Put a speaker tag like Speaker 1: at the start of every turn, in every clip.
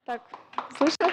Speaker 1: Так, слышно?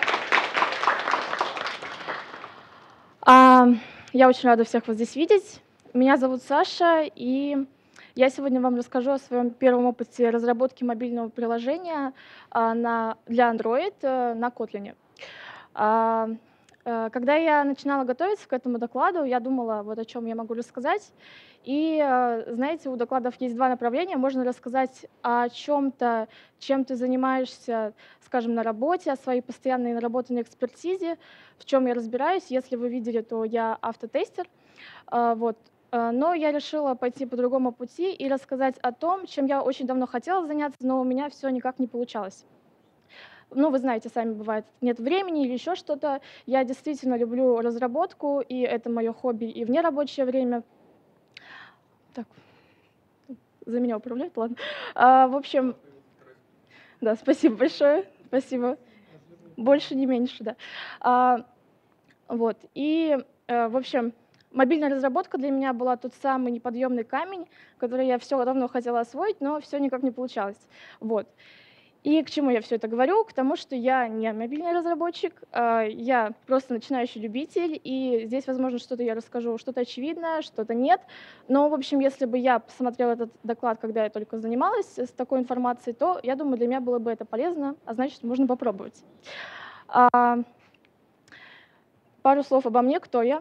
Speaker 1: А, я очень рада всех вас здесь видеть. Меня зовут Саша, и я сегодня вам расскажу о своем первом опыте разработки мобильного приложения для Android на Kotlin. А, Когда я начинала готовиться к этому докладу, я думала, вот о чем я могу рассказать. И, знаете, у докладов есть два направления. Можно рассказать о чем-то, чем ты занимаешься, скажем, на работе, о своей постоянной наработанной экспертизе, в чем я разбираюсь. Если вы видели, то я автотестер. Вот. Но я решила пойти по другому пути и рассказать о том, чем я очень давно хотела заняться, но у меня все никак не получалось. Ну, вы знаете, сами бывает, нет времени или еще что-то. Я действительно люблю разработку, и это мое хобби и в нерабочее время. Так, за меня управляют, ладно. В общем, да, спасибо большое, спасибо. Больше, не меньше, да. А, вот, и, в общем, мобильная разработка для меня была тот самый неподъемный камень, который я все давно хотела освоить, но все никак не получалось. Вот. И к чему я все это говорю? К тому, что я не мобильный разработчик, я просто начинающий любитель, и здесь, возможно, что-то я расскажу, что-то очевидное, что-то нет. Но, в общем, если бы я посмотрела этот доклад, когда я только занималась с такой информацией, то, я думаю, для меня было бы это полезно, а значит, можно попробовать. А, Пару слов обо мне, кто я.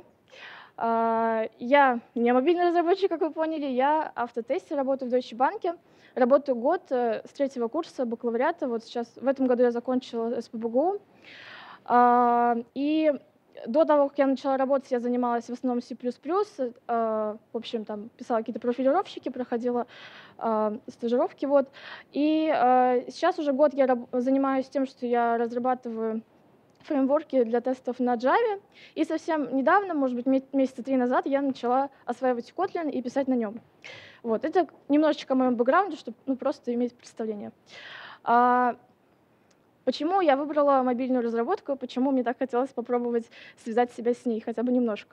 Speaker 1: Я не мобильный разработчик, как вы поняли, я автотестер, работаю в Deutsche Bank. Работаю год с третьего курса бакалавриата. Вот сейчас, в этом году я закончила СПбГУ. И до того, как я начала работать, я занималась в основном C++. В общем, там писала какие-то профилировщики, проходила стажировки. Вот. И сейчас уже год я занимаюсь тем, что я разрабатываю фреймворки для тестов на Java. И совсем недавно, может быть, месяца 3 назад, я начала осваивать Kotlin и писать на нем. Вот. Это немножечко о моем бэкграунде, чтобы просто иметь представление. Почему я выбрала мобильную разработку, почему мне так хотелось попробовать связать себя с ней хотя бы немножко?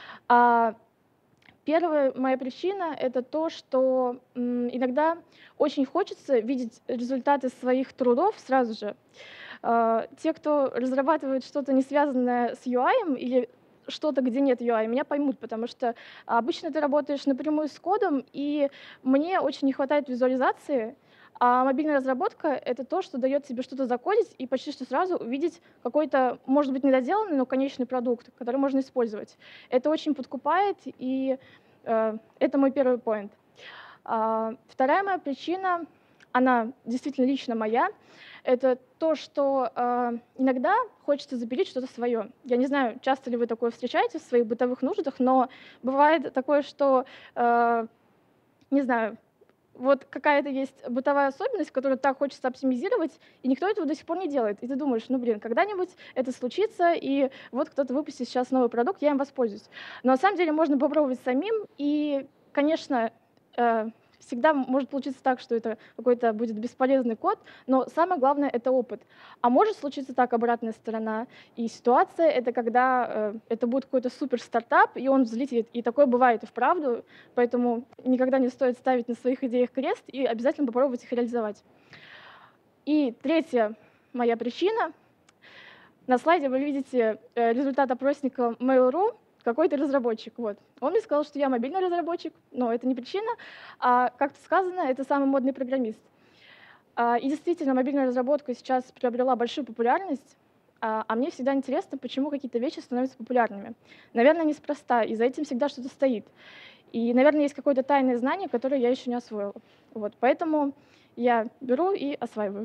Speaker 1: Первая моя причина — это то, что иногда очень хочется видеть результаты своих трудов сразу же. Те, кто разрабатывает что-то, не связанное с UI или что-то, где нет UI, меня поймут, потому что обычно ты работаешь напрямую с кодом, и мне очень не хватает визуализации, а мобильная разработка — это то, что дает тебе что-то закодить и почти что сразу увидеть какой-то, может быть, недоделанный, но конечный продукт, который можно использовать. Это очень подкупает, и это мой первый поинт. Вторая моя причина, она действительно лично моя, это то, что иногда хочется запилить что-то свое. Я не знаю, часто ли вы такое встречаете в своих бытовых нуждах, но бывает такое, что, не знаю, вот какая-то есть бытовая особенность, которую так хочется оптимизировать, и никто этого до сих пор не делает. И ты думаешь, ну, блин, когда-нибудь это случится, и вот кто-то выпустит сейчас новый продукт, я им воспользуюсь. Но на самом деле можно попробовать самим, и, конечно, всегда может получиться так, что это какой-то будет бесполезный код, но самое главное — это опыт. А может случиться так, обратная сторона. И ситуация — это когда это будет какой-то супер стартап, и он взлетит. И такое бывает и вправду, поэтому никогда не стоит ставить на своих идеях крест и обязательно попробовать их реализовать. И третья моя причина. На слайде вы видите результат опросника Mail.ru, какой-то разработчик. Вот. Он мне сказал, что я мобильный разработчик, но это не причина, а, как сказано, это самый модный программист. И действительно, мобильная разработка сейчас приобрела большую популярность, а мне всегда интересно, почему какие-то вещи становятся популярными. Наверное, неспроста, и за этим всегда что-то стоит. И, наверное, есть какое-то тайное знание, которое я еще не освоила. Вот. Поэтому я беру и осваиваю.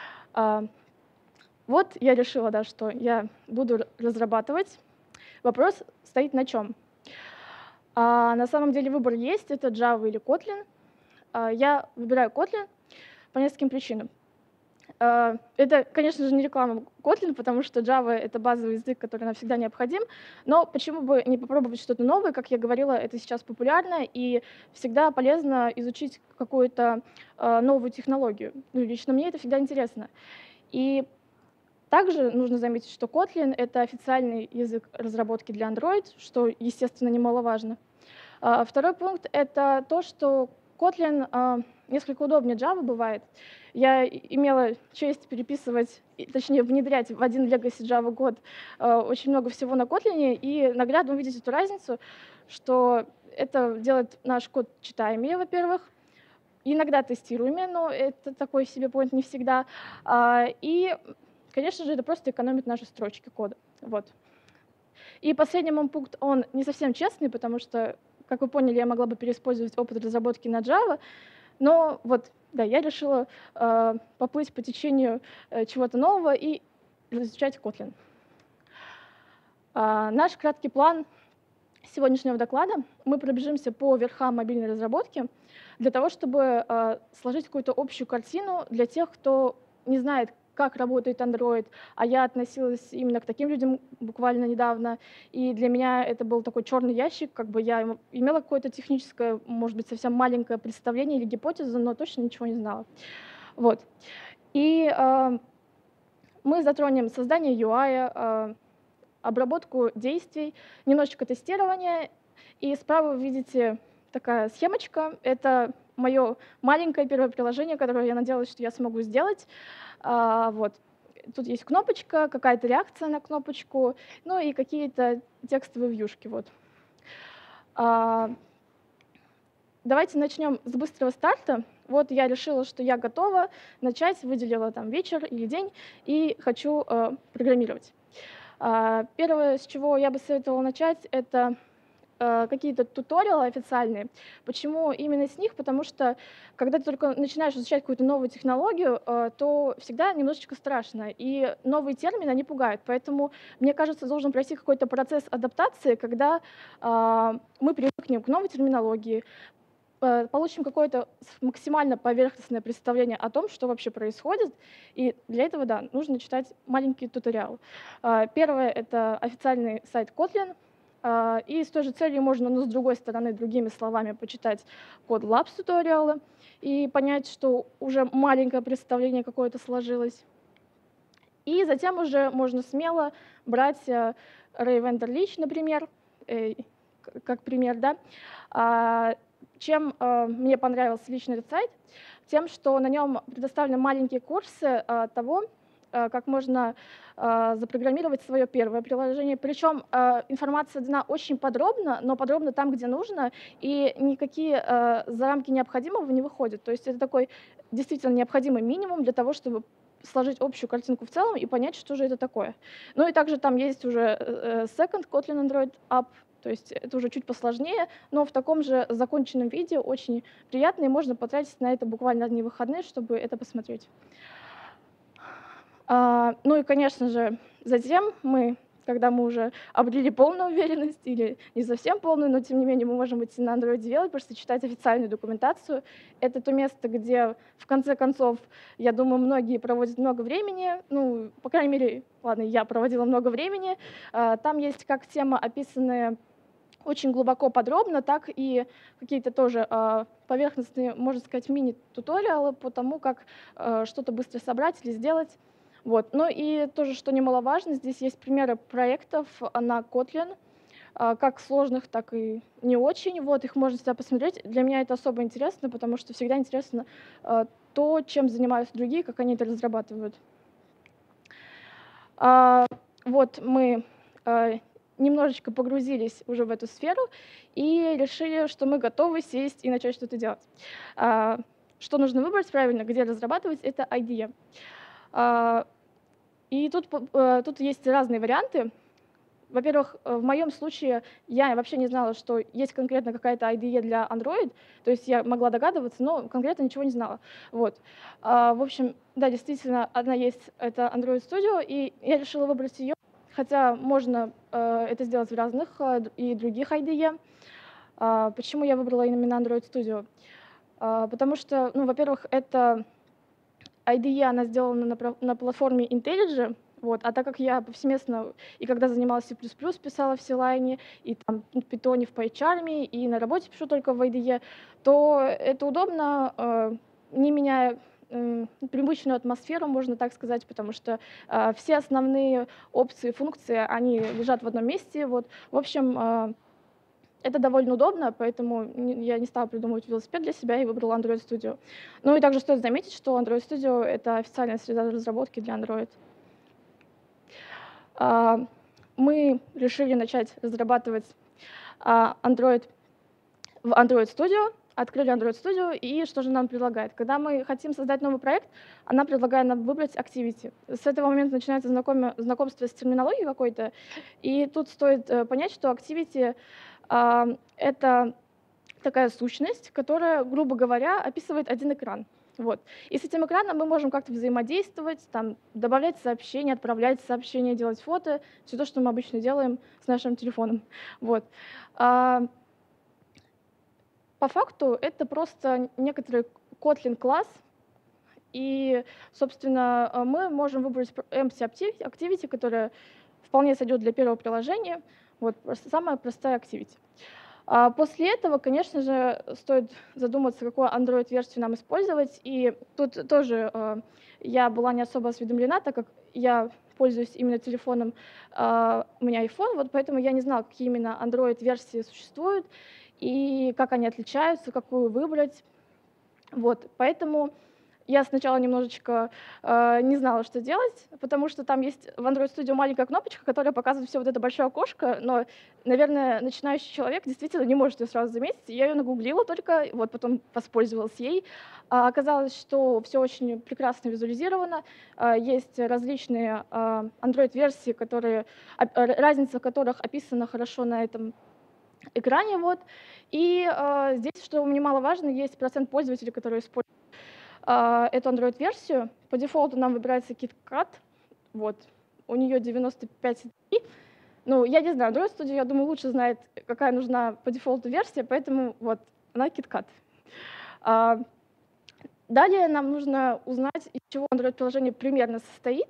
Speaker 1: Вот я решила, да, что я буду разрабатывать. Вопрос стоит на чем? На самом деле выбор есть, это Java или Kotlin. Я выбираю Kotlin по нескольким причинам. Это, конечно же, не реклама Kotlin, потому что Java — это базовый язык, который навсегда необходим, но почему бы не попробовать что-то новое? Как я говорила, это сейчас популярно, и всегда полезно изучить какую-то новую технологию. Ну, лично мне это всегда интересно. И также нужно заметить, что Kotlin — это официальный язык разработки для Android, что, естественно, немаловажно. Второй пункт — это то, что Kotlin несколько удобнее Java бывает. Я имела честь переписывать, точнее внедрять в один Legacy Java код очень много всего на Kotlin, и наглядно увидеть эту разницу, что это делает наш код читаемее, во-первых, иногда тестируемее, но это такой себе point не всегда. И, конечно же, это просто экономит наши строчки кода. Вот. И последний мой пункт, он не совсем честный, потому что, как вы поняли, я могла бы переиспользовать опыт разработки на Java, но вот, да, я решила поплыть по течению чего-то нового и изучать Kotlin. Наш краткий план сегодняшнего доклада. Мы пробежимся по верхам мобильной разработки для того, чтобы сложить какую-то общую картину для тех, кто не знает, как работает Android, а я относилась именно к таким людям буквально недавно, и для меня это был такой черный ящик, как бы я имела какое-то техническое, может быть, совсем маленькое представление или гипотезу, но точно ничего не знала. Вот. И мы затронем создание UI, обработку действий, немножечко тестирования, и справа вы видите такая схемочка. Это мое маленькое первое приложение, которое я надеялась, что я смогу сделать. Вот. Тут есть кнопочка, какая-то реакция на кнопочку, ну и какие-то текстовые вьюшки. Вот. Давайте начнем с быстрого старта. Вот я решила, что я готова начать, выделила там вечер или день и хочу программировать. Первое, с чего я бы советовала начать, это какие-то туториалы официальные. Почему именно с них? Потому что, когда ты только начинаешь изучать какую-то новую технологию, то всегда немножечко страшно, и новые термины, они пугают. Поэтому, мне кажется, должен пройти какой-то процесс адаптации, когда мы привыкнем к новой терминологии, получим какое-то максимально поверхностное представление о том, что вообще происходит. И для этого, да, нужно читать маленький туториал. Первое — это официальный сайт Kotlin. И с той же целью можно, но с другой стороны, другими словами почитать код Labs туториалы и понять, что уже маленькое представление какое-то сложилось. И затем уже можно смело брать Ray Wenderlich, например, как пример, да. Чем мне понравился лично этот сайт? Тем, что на нем предоставлены маленькие курсы того, как можно запрограммировать свое первое приложение. Причем информация дана очень подробно, но подробно там, где нужно, и никакие за рамки необходимого не выходят. То есть это такой действительно необходимый минимум для того, чтобы сложить общую картинку в целом и понять, что же это такое. Ну и также там есть уже Second Kotlin Android App, то есть это уже чуть посложнее, но в таком же законченном виде очень приятно, и можно потратить на это буквально одни выходные, чтобы это посмотреть. Ну и, конечно же, затем когда мы уже обрели полную уверенность, или не совсем полную, но тем не менее мы можем идти на Android Developers и читать официальную документацию. Это то место, где, в конце концов, я думаю, многие проводят много времени, ну, по крайней мере, ладно, я проводила много времени. Там есть как темы, описанные очень глубоко, подробно, так и какие-то тоже поверхностные, можно сказать, мини-туториалы по тому, как что-то быстро собрать или сделать. Вот. Ну и тоже, что немаловажно, здесь есть примеры проектов на Kotlin, как сложных, так и не очень. Вот, их можно всегда посмотреть. Для меня это особо интересно, потому что всегда интересно то, чем занимаются другие, как они это разрабатывают. Вот мы немножечко погрузились уже в эту сферу и решили, что мы готовы сесть и начать что-то делать. Что нужно выбрать правильно, где разрабатывать, это IDE. И тут есть разные варианты. Во-первых, в моем случае я вообще не знала, что есть конкретно какая-то IDE для Android, то есть я могла догадываться, но конкретно ничего не знала. Вот. В общем, да, действительно, одна есть, это Android Studio, и я решила выбрать ее, хотя можно это сделать в разных и других IDE. Почему я выбрала именно Android Studio? Потому что, ну, во-первых, это IDE, она сделана на платформе IntelliJ, вот, а так как я повсеместно, и когда занималась C++, писала в C-Line, и там в Python, в PyCharm, и на работе пишу только в IDE, то это удобно, не меняя привычную атмосферу, можно так сказать, потому что все основные опции, функции, они лежат в одном месте. Вот. В общем, Это довольно удобно, поэтому я не стала придумывать велосипед для себя и выбрала Android Studio. Ну и также стоит заметить, что Android Studio — это официальная среда разработки для Android. Мы решили начать разрабатывать Android в Android Studio, открыли Android Studio, и что же нам предлагает? Когда мы хотим создать новый проект, она предлагает нам выбрать Activity. С этого момента начинается знакомство с терминологией какой-то, и тут стоит понять, что Activity это такая сущность, которая, грубо говоря, описывает один экран. Вот. И с этим экраном мы можем как-то взаимодействовать, там, добавлять сообщения, отправлять сообщения, делать фото, все то, что мы обычно делаем с нашим телефоном. Вот. По факту это просто некоторый Kotlin-класс, и, собственно, мы можем выбрать empty activity, которая вполне сойдет для первого приложения. Вот, самая простая activity. После этого, конечно же, стоит задуматься, какую Android-версию нам использовать. И тут тоже я была не особо осведомлена, так как я пользуюсь именно телефоном, у меня iPhone, вот поэтому я не знала, какие именно Android-версии существуют и как они отличаются, какую выбрать. Вот, поэтому я сначала немножечко не знала, что делать, потому что там есть в Android Studio маленькая кнопочка, которая показывает все вот это большое окошко, но, наверное, начинающий человек действительно не может ее сразу заметить. Я ее нагуглила только, вот потом воспользовалась ей. Оказалось, что все очень прекрасно визуализировано. Есть различные Android-версии, разница в которых описана хорошо на этом экране. Вот. И здесь, что немаловажно, есть процент пользователей, которые используют эту Android-версию. По дефолту нам выбирается KitKat. Вот. У нее 95,3. Ну, я не знаю, Android Studio, я думаю, лучше знает, какая нужна по дефолту версия, поэтому вот, она KitKat. Далее нам нужно узнать, из чего Android-приложение примерно состоит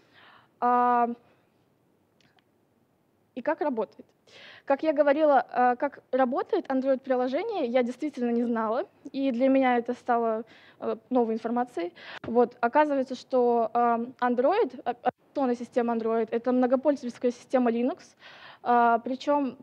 Speaker 1: и как работает. Как я говорила, как работает Android-приложение, я действительно не знала, и для меня это стало новой информацией. Вот. Оказывается, что Android, операционная система Android — это многопользовательская система Linux, причем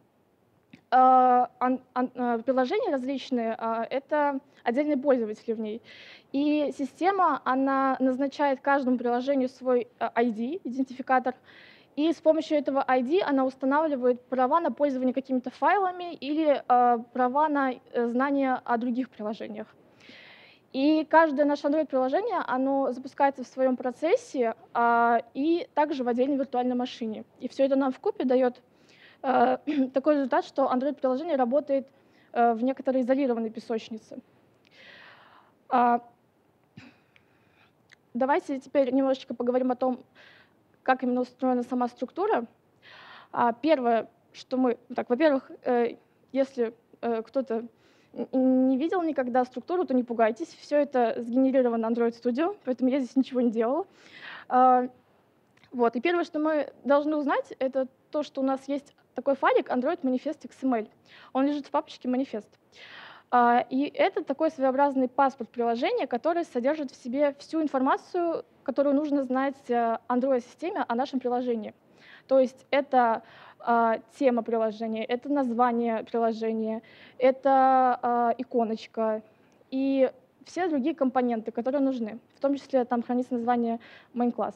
Speaker 1: приложения различные — это отдельные пользователи в ней. И система, она назначает каждому приложению свой ID, идентификатор, и с помощью этого ID она устанавливает права на пользование какими-то файлами или права на знание о других приложениях. И каждое наше Android-приложение, оно запускается в своем процессе и также в отдельной виртуальной машине. И все это нам вкупе дает такой результат, что Android-приложение работает в некоторой изолированной песочнице. Давайте теперь немножечко поговорим о том, как именно устроена сама структура. Первое, что мы... Так, во-первых, если кто-то не видел никогда структуру, то не пугайтесь. Все это сгенерировано Android Studio, поэтому я здесь ничего не делала. Вот. И первое, что мы должны узнать, это то, что у нас есть такой файлик Android Manifest XML. Он лежит в папочке Manifest. И это такой своеобразный паспорт приложения, который содержит в себе всю информацию, которую нужно знать Android-системе о нашем приложении. То есть это тема приложения, это название приложения, это иконочка и все другие компоненты, которые нужны. В том числе там хранится название main-класс.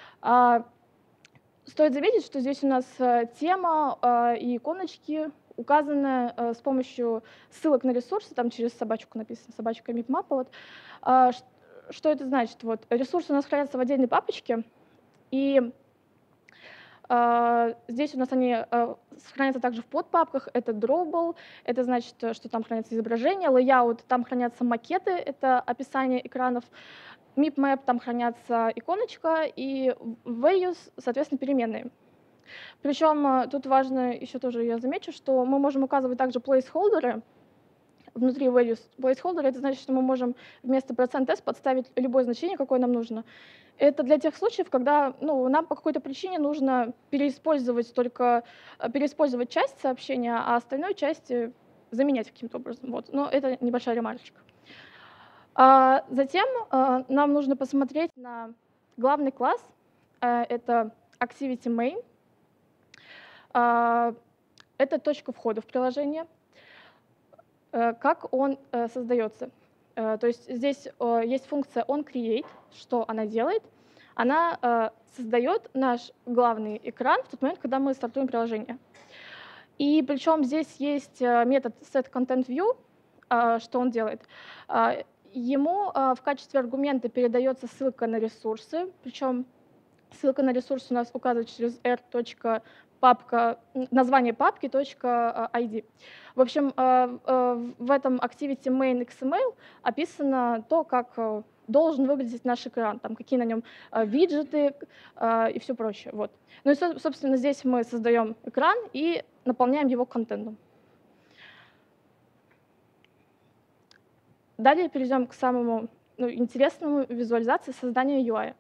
Speaker 1: Стоит заметить, что здесь у нас тема и иконочки указаны с помощью ссылок на ресурсы, там через собачку написано, собачка MIPMAP. Вот. Что это значит? Вот, ресурсы у нас хранятся в отдельной папочке, и здесь у нас они хранятся также в подпапках. Это drawable, это значит, что там хранятся изображения, layout, там хранятся макеты, это описание экранов, MIPMAP, там хранятся иконочка, и values, соответственно, переменные. Причем тут важно еще тоже я замечу, что мы можем указывать также placeholder внутри values. Placeholder — это значит, что мы можем вместо %s подставить любое значение, какое нам нужно. Это для тех случаев, когда нам по какой-то причине нужно переиспользовать часть сообщения, а остальную часть заменять каким-то образом. Вот. Но это небольшая ремарочка. Затем нам нужно посмотреть на главный класс. Это Activity Main. Это точка входа в приложение. как он создается. То есть здесь есть функция onCreate. Что она делает? Она создает наш главный экран в тот момент, когда мы стартуем приложение. И причем здесь есть метод setContentView. Что он делает? Ему в качестве аргумента передается ссылка на ресурсы, причем ссылка на ресурс у нас указывает через r.папка, название папки .id. В общем, в этом activity main XML описано то, как должен выглядеть наш экран, там, какие на нем виджеты и все прочее. Вот. Ну и, собственно, здесь мы создаем экран и наполняем его контентом. Далее перейдем к самому интересному визуализации создания UI.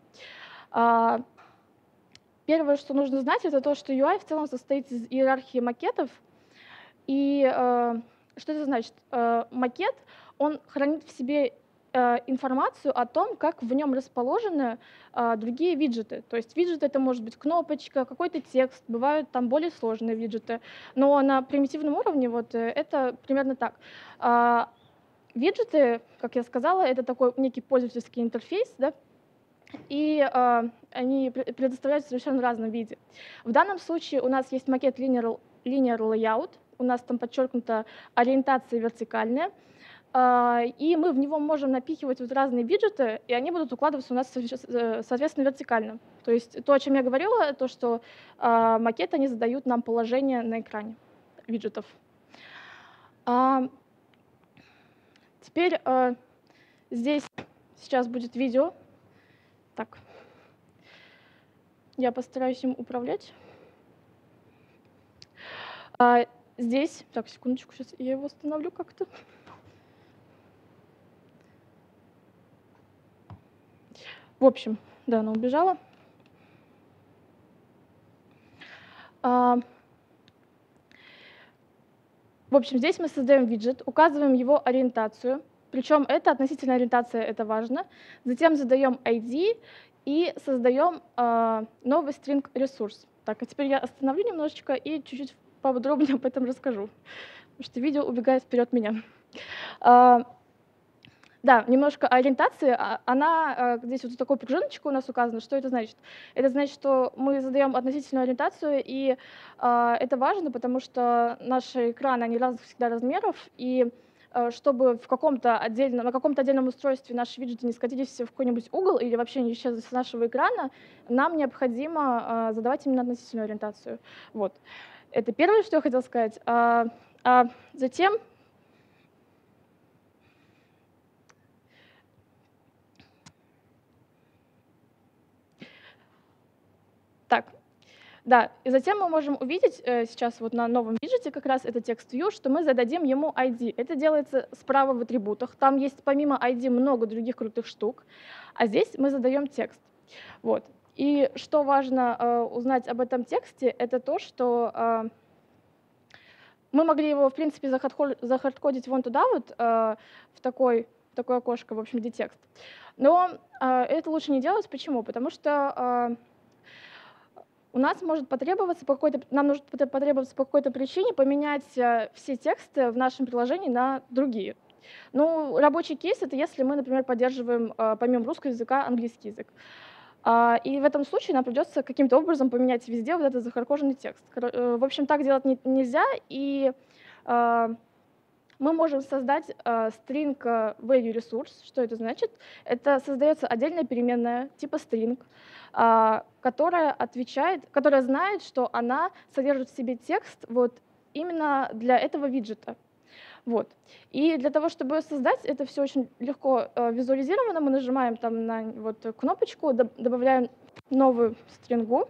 Speaker 1: Первое, что нужно знать, это то, что UI в целом состоит из иерархии макетов. И что это значит? Макет, он хранит в себе информацию о том, как в нем расположены другие виджеты. То есть виджеты — это может быть кнопочка, какой-то текст, бывают там более сложные виджеты. Но на примитивном уровне вот это примерно так. Виджеты, как я сказала, это такой некий пользовательский интерфейс, да? И они предоставляются в совершенно разном виде. В данном случае у нас есть макет Linear Layout, у нас там подчеркнута ориентация вертикальная, и мы в него можем напихивать вот разные виджеты, и они будут укладываться у нас, соответственно, вертикально. То есть то, о чем я говорила, то, что макеты, они задают нам положение на экране виджетов. Теперь здесь сейчас будет видео. Так, я постараюсь им управлять. Здесь, так, секундочку, сейчас я его остановлю как-то. В общем, да, она убежала. В общем, здесь мы создаем виджет, указываем его ориентацию. Причем это относительная ориентация, это важно. Затем задаем ID и создаем новый string ресурс. Так, а теперь я остановлю немножечко и чуть-чуть поподробнее об этом расскажу, потому что видео убегает вперед меня. Да, немножко о ориентации. Она здесь вот такой пружиночкой у нас указана. Что это значит? Это значит, что мы задаем относительную ориентацию, и это важно, потому что наши экраны, они разных всегда размеров, и чтобы на каком-то отдельном устройстве наши виджеты не скатились в какой-нибудь угол или вообще не исчезли с нашего экрана, нам необходимо задавать именно относительную ориентацию. Вот. Это первое, что я хотела сказать. Затем так, да, и затем мы можем увидеть сейчас вот на новом виджете как раз это текст view, что мы зададим ему ID. Это делается справа в атрибутах. Там есть помимо ID много других крутых штук, а здесь мы задаем текст. Вот. И что важно узнать об этом тексте, это то, что мы могли его, в принципе, захардкодить вон туда вот, в такое окошко, в общем, где текст. Но это лучше не делать. Почему? Потому что нам может потребоваться по какой-то причине поменять все тексты в нашем приложении на другие. Ну, рабочий кейс — это если мы, например, поддерживаем помимо русского языка английский язык. И в этом случае нам придется каким-то образом поменять везде вот этот захардкоженный текст. В общем, так делать нельзя, и мы можем создать string value resource. Что это значит? Это создается отдельная переменная типа string, которая знает, что она содержит в себе текст вот именно для этого виджета. Вот. И для того, чтобы создать, это все очень легко визуализировано. Мы нажимаем там на вот кнопочку, добавляем новую стрингу,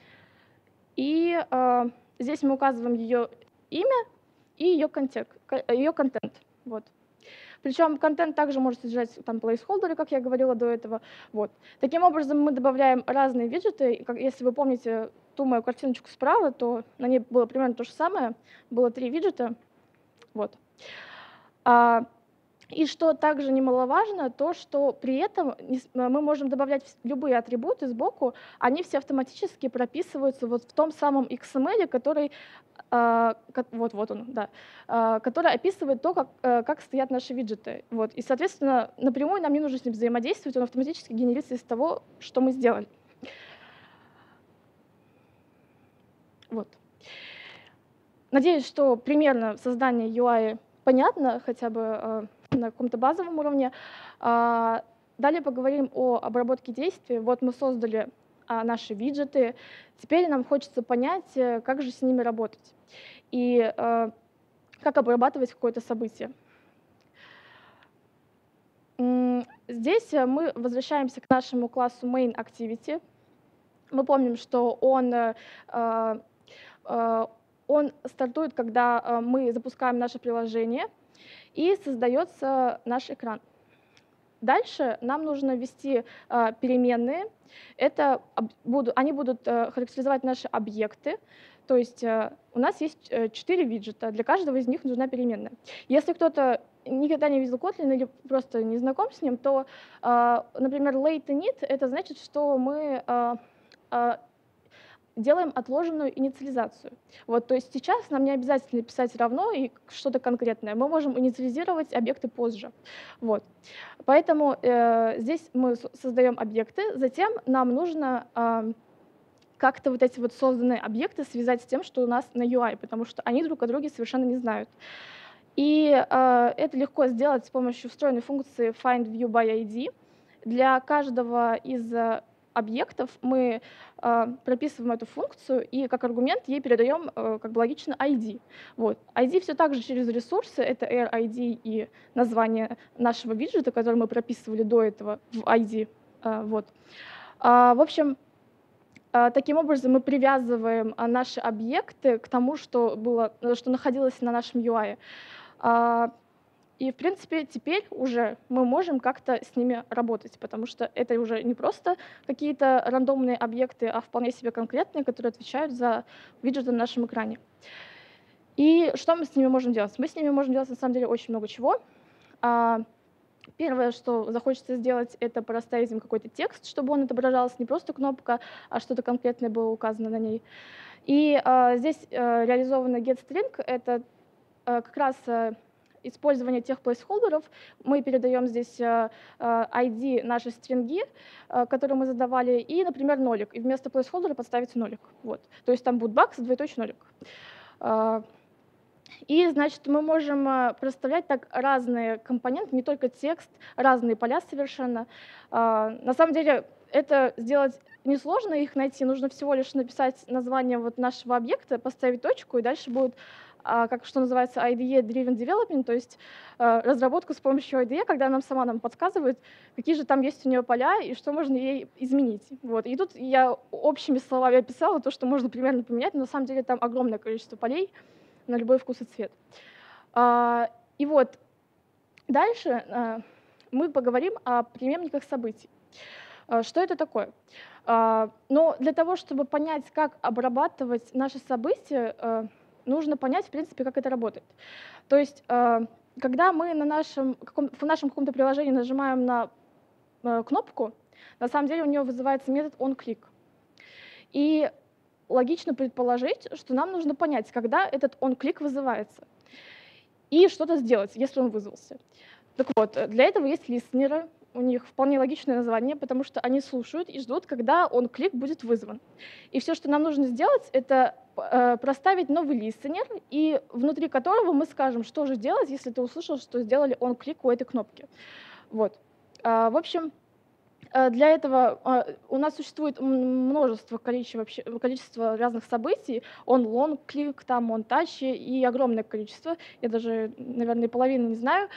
Speaker 1: и здесь мы указываем ее имя и ее контент. Вот. Причем контент также может содержать там плейсхолдеры, как я говорила до этого. Вот. Таким образом, мы добавляем разные виджеты. Если вы помните ту мою картиночку справа, то на ней было примерно то же самое. Было 3 виджета. Вот. И что также немаловажно, то, что при этом мы можем добавлять любые атрибуты сбоку, они все автоматически прописываются вот в том самом XML, который, вот он, да, который описывает то, как стоят наши виджеты. Вот. И, соответственно, напрямую нам не нужно с ним взаимодействовать, он автоматически генерится из того, что мы сделали. Вот. Надеюсь, что примерно создание UI понятно, хотя бы на каком-то базовом уровне. Далее поговорим о обработке действий. Вот мы создали наши виджеты. Теперь нам хочется понять, как же с ними работать и как обрабатывать какое-то событие. Здесь мы возвращаемся к нашему классу MainActivity. Мы помним, что он стартует, когда мы запускаем наше приложение, и создается наш экран. Дальше нам нужно ввести переменные. Они будут характеризовать наши объекты. То есть у нас есть 4 виджета, для каждого из них нужна переменная. Если кто-то никогда не видел Kotlin или просто не знаком с ним, то, например, late init — это значит, что мы делаем отложенную инициализацию. Вот, то есть сейчас нам не обязательно писать равно и что-то конкретное. Мы можем инициализировать объекты позже. Вот. Поэтому здесь мы создаем объекты, затем нам нужно как-то вот эти вот созданные объекты связать с тем, что у нас на UI, потому что они друг о друге совершенно не знают. И это легко сделать с помощью встроенной функции findViewById. Для каждого из объектов мы прописываем эту функцию и как аргумент ей передаем как бы логично ID. Вот. ID все так же через ресурсы, это RID и название нашего виджета, который мы прописывали до этого в ID. Вот. В общем, таким образом мы привязываем наши объекты к тому, что находилось на нашем UI. И, в принципе, теперь уже мы можем как-то с ними работать, потому что это уже не просто какие-то рандомные объекты, а вполне себе конкретные, которые отвечают за виджеты на нашем экране. И что мы с ними можем делать? Мы с ними можем делать, на самом деле, очень много чего. Первое, что захочется сделать, это проставить им какой-то текст, чтобы он отображался не просто кнопка, а что-то конкретное было указано на ней. И здесь реализовано getString — это как раз использование тех плейсхолдеров. Мы передаем здесь ID нашей стринги, которую мы задавали, и, например, нолик. И вместо плейсхолдера подставить нолик. Вот. То есть там будет box, двоеточие, нолик. И, значит, мы можем проставлять так разные компоненты, не только текст, разные поля совершенно. На самом деле это сделать несложно, их найти. Нужно всего лишь написать название вот нашего объекта, поставить точку, и дальше будет что называется IDE-driven development, то есть разработка с помощью IDE, когда она сама нам подсказывает, какие же там есть у нее поля и что можно ей изменить. Вот. И тут я общими словами описала то, что можно примерно поменять, но на самом деле там огромное количество полей на любой вкус и цвет. И вот дальше мы поговорим о преемниках событий. Что это такое? Но для того, чтобы понять, как обрабатывать наши события, нужно понять, в принципе, как это работает. То есть, когда мы в нашем каком-то приложении нажимаем на кнопку, на самом деле у нее вызывается метод onClick. И логично предположить, что нам нужно понять, когда этот onClick вызывается, и что-то сделать, если он вызвался. Так вот, для этого есть листенеры. У них вполне логичное название, потому что они слушают и ждут, когда onClick будет вызван. И все, что нам нужно сделать, это проставить новый listener, и внутри которого мы скажем, что же делать, если ты услышал, что сделали onClick у этой кнопки. Вот. В общем, для этого у нас существует количество разных событий, onLongClick, там onTouch и огромное количество, я даже, наверное, половины не знаю.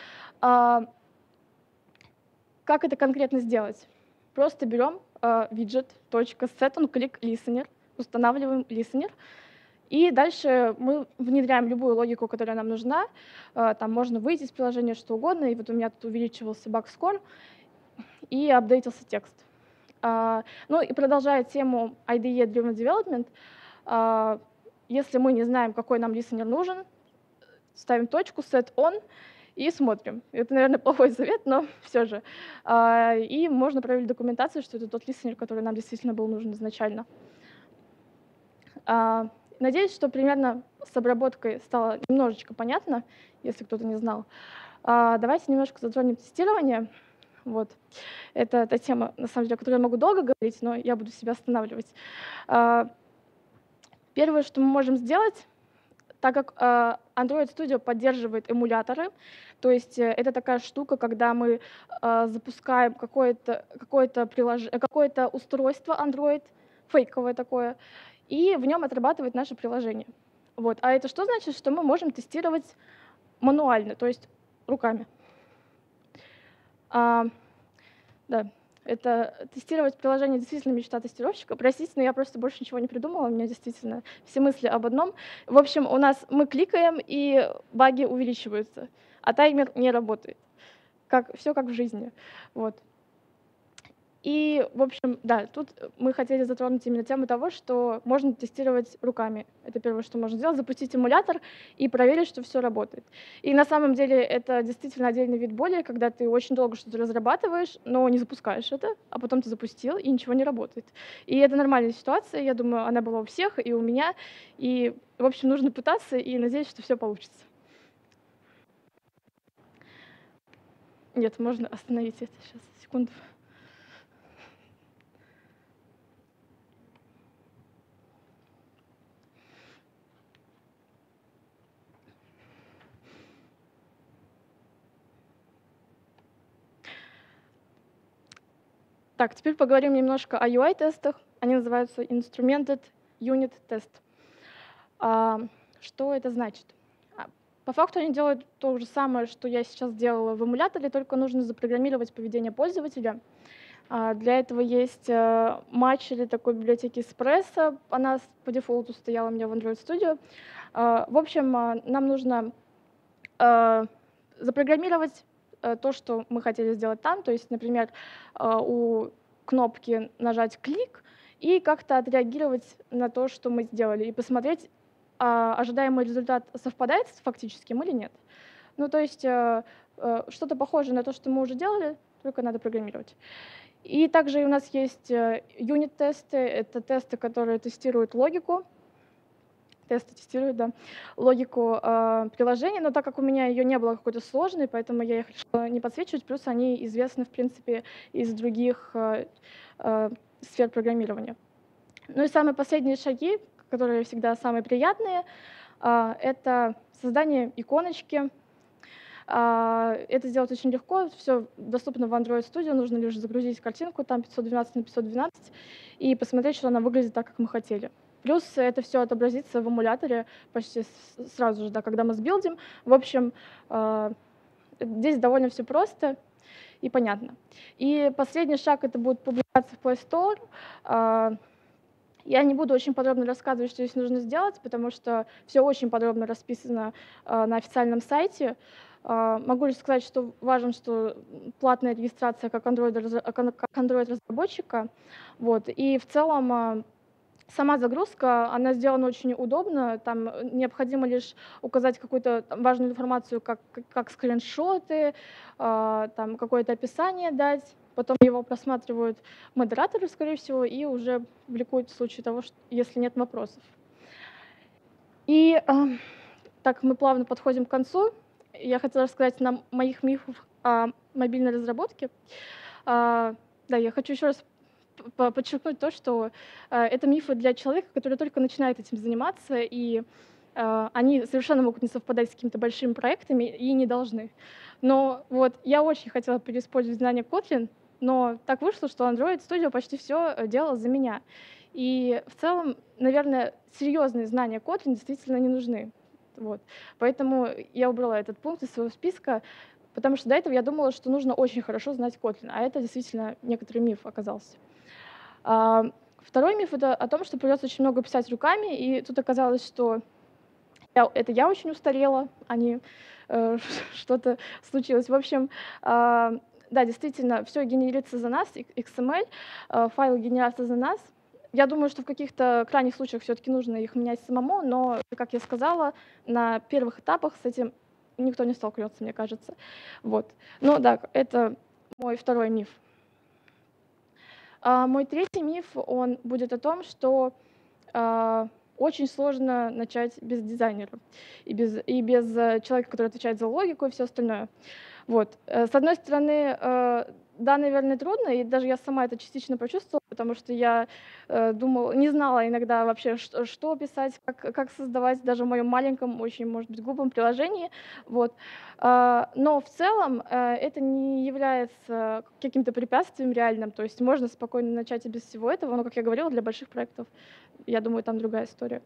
Speaker 1: Как это конкретно сделать? Просто берем widget.setOnClickListener, устанавливаем listener, и дальше мы внедряем любую логику, которая нам нужна. Там можно выйти из приложения, что угодно, и вот у меня тут увеличивался баг-скор, и апдейтился текст. Ну и продолжая тему IDE-driven development, если мы не знаем, какой нам listener нужен, ставим точку, set on, и смотрим. Это, наверное, плохой совет, но все же. И можно проверить документацию, что это тот листенер, который нам действительно был нужен изначально. Надеюсь, что примерно с обработкой стало немножечко понятно, если кто-то не знал. Давайте немножко затронем тестирование. Вот. Это та тема, на самом деле, о которой я могу долго говорить, но я буду себя останавливать. Первое, что мы можем сделать, так как Android Studio поддерживает эмуляторы, то есть это такая штука, когда мы запускаем какое-то устройство Android, фейковое такое, и в нем отрабатывает наше приложение. Вот. А это что значит? Что мы можем тестировать мануально, то есть руками. Да, это тестировать приложение действительно мечта тестировщика. Простите, но я просто больше ничего не придумала, у меня действительно все мысли об одном. В общем, мы кликаем, и баги увеличиваются, а таймер не работает. Все как в жизни. Вот. И, в общем, да, тут мы хотели затронуть именно тему того, что можно тестировать руками. Это первое, что можно сделать, запустить эмулятор и проверить, что все работает. И на самом деле это действительно отдельный вид боли, когда ты очень долго что-то разрабатываешь, но не запускаешь это, а потом ты запустил, и ничего не работает. И это нормальная ситуация, я думаю, она была у всех, и у меня. И, в общем, нужно пытаться и надеяться, что все получится. Нет, можно остановить это сейчас, секунду. Так, теперь поговорим немножко о UI-тестах. Они называются Instrumented Unit Test. Что это значит? По факту они делают то же самое, что я сейчас делала в эмуляторе, только нужно запрограммировать поведение пользователя. Для этого есть матчери такой библиотеки Espresso. Она по дефолту стояла у меня в Android Studio. В общем, нам нужно запрограммировать то, что мы хотели сделать там. То есть, например, у кнопки нажать «клик» и как-то отреагировать на то, что мы сделали, и посмотреть, ожидаемый результат совпадает с фактическим или нет. Ну, то есть что-то похожее на то, что мы уже делали, только надо программировать. И также у нас есть юнит-тесты. Это тесты, которые тестируют логику. Логику приложения, но так как у меня ее не было какой-то сложной, поэтому я их решила не подсвечивать, плюс они известны, в принципе, из других сфер программирования. Ну и самые последние шаги, которые всегда самые приятные, это создание иконочки. Это сделать очень легко, все доступно в Android Studio, нужно лишь загрузить картинку, там 512 на 512, и посмотреть, что она выглядит так, как мы хотели. Плюс это все отобразится в эмуляторе почти сразу же, да, когда мы сбилдим. В общем, здесь довольно все просто и понятно. И последний шаг — это будет публикация в Play Store. Я не буду очень подробно рассказывать, что здесь нужно сделать, потому что все очень подробно расписано на официальном сайте. Могу лишь сказать, что важно, что платная регистрация как Android-разработчика. Вот. И в целом сама загрузка, она сделана очень удобно. Там необходимо лишь указать какую-то важную информацию, как скриншоты, там какое-то описание дать. Потом его просматривают модераторы, скорее всего, и уже публикуют в случае того, если нет вопросов. И так мы плавно подходим к концу. Я хотела рассказать нам моих мифов о мобильной разработке. Да, я хочу еще раз подчеркнуть то, что это мифы для человека, который только начинает этим заниматься, и они совершенно могут не совпадать с какими-то большими проектами и не должны. Но вот я очень хотела переиспользовать знания Kotlin, но так вышло, что Android Studio почти все делал за меня. И в целом, наверное, серьезные знания Kotlin действительно не нужны. Вот. Поэтому я убрала этот пункт из своего списка, потому что до этого я думала, что нужно очень хорошо знать Kotlin, а это действительно некоторый миф оказался. Второй миф — это о том, что придется очень много писать руками, и тут оказалось, что я очень устарела, а не что-то случилось. В общем, да, действительно, все генерится за нас, XML, файлы генерятся за нас. Я думаю, что в каких-то крайних случаях все-таки нужно их менять самому, но, как я сказала, на первых этапах с этим никто не столкнется, мне кажется. Вот. Ну да, это мой второй миф. Мой третий миф, он будет о том, что очень сложно начать без дизайнера и без человека, который отвечает за логику и все остальное. Вот. С одной стороны, да, наверное, трудно, и даже я сама это частично почувствовала, потому что я думала, не знала иногда вообще, что писать, как создавать даже в моем маленьком, очень, может быть, глупом приложении. Вот. Но в целом это не является каким-то препятствием реальным, то есть можно спокойно начать и без всего этого, но, как я говорила, для больших проектов, я думаю, там другая история.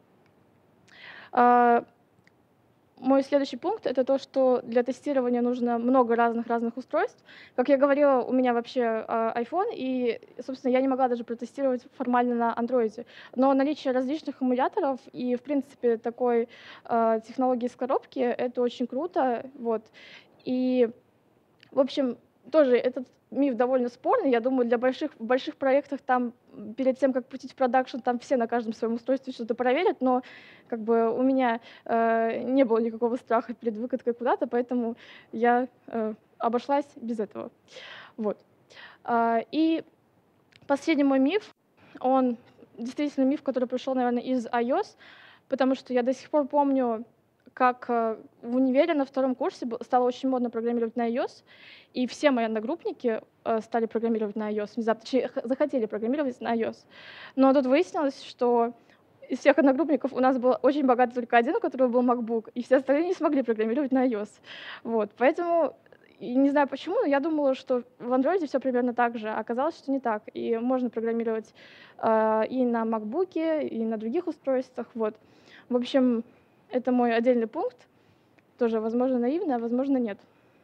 Speaker 1: Мой следующий пункт — это то, что для тестирования нужно много разных устройств. Как я говорила, у меня вообще iPhone, и, собственно, я не могла даже протестировать формально на Android. Но наличие различных эмуляторов и, в принципе, такой технологии с коробки — это очень круто. Вот. И, в общем, тоже этот миф довольно спорный. Я думаю, для больших проектов там перед тем, как пустить в продакшн, там все на каждом своем устройстве что-то проверят, но как бы у меня не было никакого страха перед выкаткой куда-то, поэтому я обошлась без этого. Вот. И последний мой миф, он действительно миф, который пришел, наверное, из iOS, потому что я до сих пор помню, как в универе на втором курсе стало очень модно программировать на iOS, и все мои одногруппники стали программировать на iOS, внезапно, точнее, захотели программировать на iOS. Но тут выяснилось, что из всех одногруппников у нас был очень богатый только один, у которого был MacBook, и все остальные не смогли программировать на iOS. Вот, поэтому, и не знаю почему, но я думала, что в Android все примерно так же, а оказалось, что не так. И можно программировать и на MacBook, и на других устройствах. Вот. В общем, это мой отдельный пункт, тоже, возможно, наивный, а возможно, нет.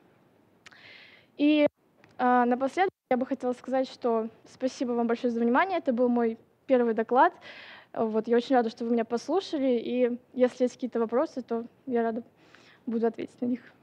Speaker 1: И напоследок я бы хотела сказать, что спасибо вам большое за внимание. Это был мой первый доклад. Вот, я очень рада, что вы меня послушали, и если есть какие-то вопросы, то я рада буду ответить на них.